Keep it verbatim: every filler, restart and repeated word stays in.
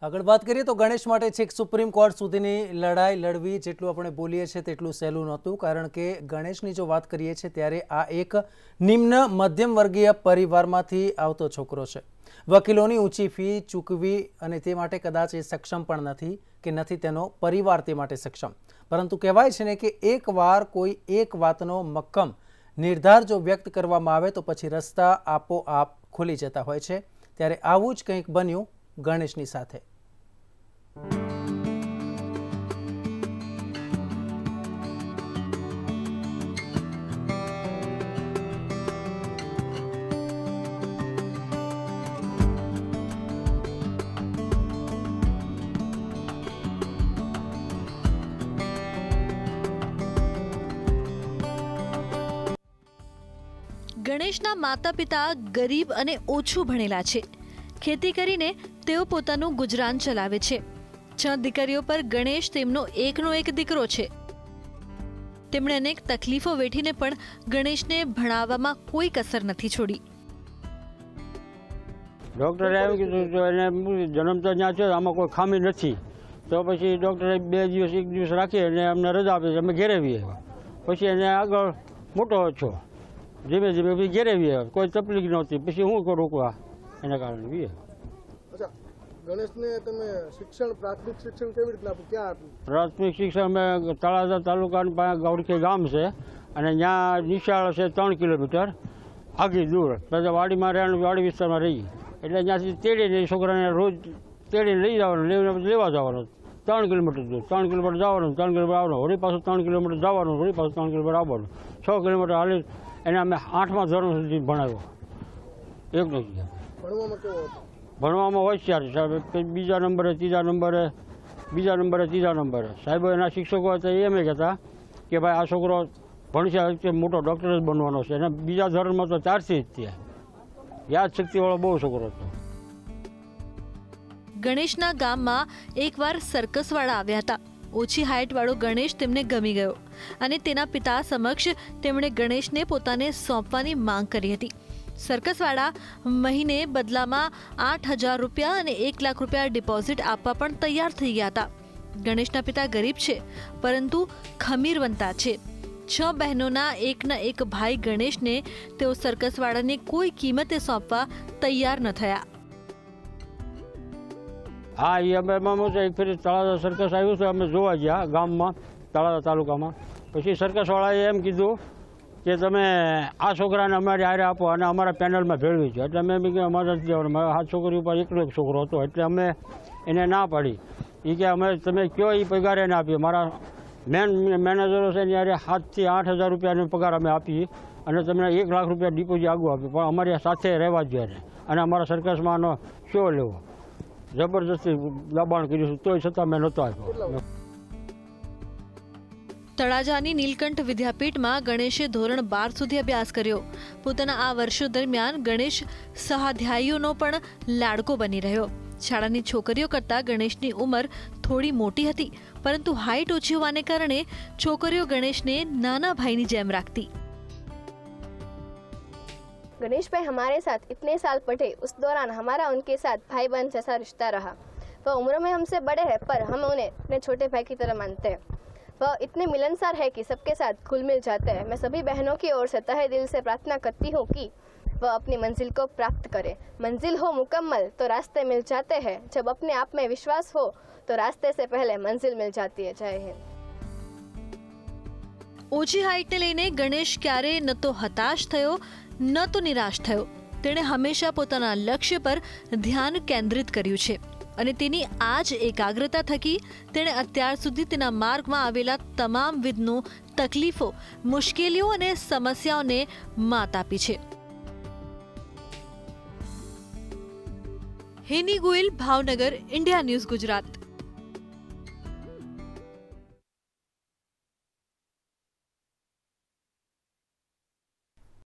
આગળ વાત કરીએ તો ગણેશ માટે છેક સુપ્રીમ કોર્ટ સુધીની લડાઈ લડવી જેટલું આપણે બોલીએ છીએ તેટલું સહેલું નહોતું, કારણ કે ગણેશની જો વાત કરીએ છીએ ત્યારે આ એક નિમ્ન મધ્યમ વર્ગીય પરિવારમાંથી આવતો છોકરો છે। વકીલોની ઊંચી ફી ચૂકવી અને તે માટે કદાચ એ સક્ષમ પણ નથી કે નથી તેનો પરિવાર તે માટે સક્ષમ, પરંતુ કહેવાય છે ને કે એકવાર કોઈ એક વાતનો મક્કમ નિર્ધાર જો વ્યક્ત કરવામાં આવે તો પછી રસ્તા આપોઆપ ખુલી જતા હોય છે। ત્યારે આવું જ કંઈક બન્યું ગણેશની સાથે। ગણેશના માતા પિતા ગરીબ અને ઓછું ભણેલા છે। ખેતી કરીને તેઓ પોતાનું ગુજરાન ચલાવે છે। છ દીકરીઓ પર ગણેશ તેમનો એકનો એક દીકરો છે। તેમણે અનેક તકલીફો વેઠીને પણ ગણેશને ભણાવવામાં કોઈ કસર નથી છોડી। ડોક્ટરે એમ કીધું કે એને જન્મ તો ત્યાં છે, આમાં કોઈ ખામી નથી, તો પછી ડોક્ટરે બે દિવસ એક દિવસ રાખી અને અમને રજા આપી, અમે ઘેરે આવીએ। પછી એને આગળ મોટો છો, ધીમે ધીમે પછી ઘેરે આવીએ, કોઈ તકલીફ નહોતી, પછી હું કરું કા એના કારણે વીએ। અચ્છા, ગણેશને તમે શિક્ષણ પ્રાથમિક શિક્ષણ કેવી રીતના આપ્યું, ક્યાં આપ્યું? પ્રાથમિક શિક્ષણ અમે તળાજા તાલુકાની પાસે ગૌરખી ગામ છે અને ત્યાં નિશાળ છે ત્રણ કિલોમીટર આગી દૂર, પછી વાડીમાં રહે વાડી વિસ્તારમાં રહી, એટલે ત્યાંથી તેડીને છોકરાને રોજ તેડીને લઈ જવાનું, લઈને લેવા જવાનું, ત્રણ કિલોમીટર દૂર, ત્રણ કિલોમીટર જવાનું, ત્રણ કિલોમીટર આવવાનું, વળી પાછું ત્રણ કિલોમીટર જવાનું, વળી પાછું ત્રણ કિલોમીટર આવવાનું, છ કિલોમીટર હાલી એને અમે આઠમા ધોરણ સુધી ભણાવ્યો। એક નથી ભણવામાં કેવો હતો? ભણવામાં હોશિયાર સાહેબ, બીજા નંબરે ત્રીજા નંબરે બીજા નંબરે ત્રીજા નંબરે સાહેબો એના શિક્ષકો હતા એમ કહેતા કે ભાઈ આ છોકરો ભણશે મોટો ડૉક્ટર જ બનવાનો છે, અને બીજા ધોરણમાં તો ચારથી જ ત્યાં યાદ શક્તિવાળો બહુ છોકરો હતો। ગણેશના ગામમાં એકવાર સર્કસવાળા આવ્યા હતા। ઓછી હાઇટવાળો ગણેશ તેમને ગમી ગયો અને તેના પિતા સમક્ષ તેમણે ગણેશને પોતાને સોંપવાની માંગ કરી હતી। સર્કસવાળા મહિને બદલામાં આઠ હજાર રૂપિયા અને એક લાખ રૂપિયા ડિપોઝિટ આપવા પણ તૈયાર થઈ ગયા હતા। ગણેશના પિતા ગરીબ છે પરંતુ ખમીરવંતા છે। છ બહેનોના એકના એક ભાઈ ગણેશને તેઓ સર્કસવાળાને કોઈ કિંમતે સોંપવા તૈયાર ન થયા। હા, એ અમે એમાં એક ફેરી તળાજા સર્કસ આવ્યું છે, અમે જોવા ગયા ગામમાં તળાજા તાલુકામાં। પછી સર્કસવાળાએ એમ કીધું કે તમે આ છોકરાને અમારી હારે આપો અને અમારા પેનલમાં ભેળવી છે, એટલે અમે બી કે અમારે નથી જવાનું, મારા હાથ છોકરી ઉપર એકલો એક છોકરો હતો, એટલે અમે એને ના પાડી। એ કે અમે તમે કયો એ પગાર એને આપીએ, મારા મેન મેનેજરો છે ને યારે સાતથી આઠ હજાર રૂપિયાનો પગાર અમે આપીએ અને તમને એક લાખ રૂપિયા ડિપોઝિટ આગું આપીએ, પણ અમારી સાથે રહેવા જ જોઈએ અને અમારા સર્કસમાં આનો શો લેવો, જબરજસ્તી દબાણ કર્યું, તોય છતાં મેં નહોતો આપ્યો। તળાજાની નીલકંઠ વિદ્યાપીઠમાં ગણેશે ધોરણ બાર સુધી અભ્યાસ કર્યો। પોતાના આ વર્ષો દરમિયાન ગણેશ સહાધ્યાયીઓનો પણ લાડકો બની રહ્યો। શાળાની છોકરીઓ કરતાં ગણેશની ઉંમર થોડી મોટી હતી, પરંતુ હાઇટ ઓછી હોવાને કારણે છોકરીઓ ગણેશને नाना भाई ની જેમ રાખતી। गणेश भाई हमारे साथ इतने साल पढ़े, उस दौरान हमारा उनके साथ भाई बहन जैसा रिश्ता रहा। वह उम्र में हमसे बड़े हैं पर हम उन्हें अपने छोटे भाई की तरह मानते हैं। वह इतने मिलनसार है कि सबके साथ घुल मिल जाते हैं। मैं सभी बहनों की ओर से तहे दिल से प्रार्थना करती हूँ कि वह अपनी मंजिल को प्राप्त करे। मंजिल हो मुकम्मल तो रास्ते मिल जाते हैं, जब अपने आप में विश्वास हो तो रास्ते से पहले मंजिल मिल जाती है। जय हिंद। ઓછી હાઇટને લઈને ગણેશ ક્યારે ન તો હતાશ થયો ન તો નિરાશ થયો। તેણે હંમેશા પોતાના લક્ષ્ય પર ધ્યાન કેન્દ્રિત કર્યું છે અને તેની આ જ એકાગ્રતા થકી તેણે અત્યાર સુધી તેના માર્ગમાં આવેલા તમામ વિઘ્નો, તકલીફો, મુશ્કેલીઓ અને સમસ્યાઓને માત આપી છે। Heni Goyal, Bhavnagar, India News Gujarat.